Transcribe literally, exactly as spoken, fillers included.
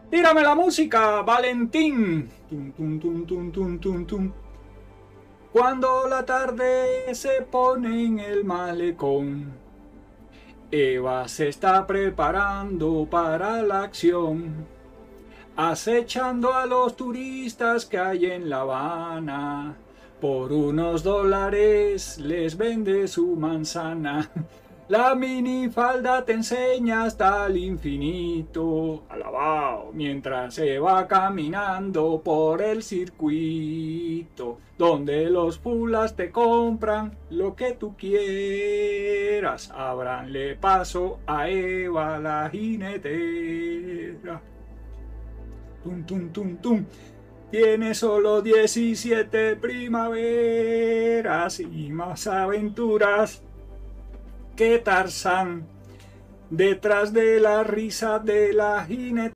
Tírame la música, Valentín. Tum, tum, tum, tum, tum, tum, tum. Cuando la tarde se pone en el malecón, Eva se está preparando para la acción, acechando a los turistas que hay en La Habana. Por unos dólares les vende su manzana. La minifalda te enseña hasta el infinito, alabao, mientras se va caminando por el circuito, donde los pulas te compran lo que tú quieras. Ábranle paso a Eva la jinetera. Tum, tum, tum, tum. Tiene solo diecisiete primaveras y más aventuras que Tarzán, detrás de la risa de la jinete.